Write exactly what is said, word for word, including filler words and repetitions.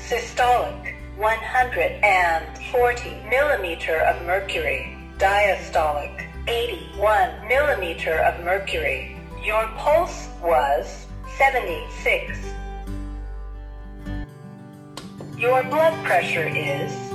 Systolic, one hundred forty millimeter of mercury. Diastolic, eighty-one millimeter of mercury. Your pulse was seventy-six. Your blood pressure is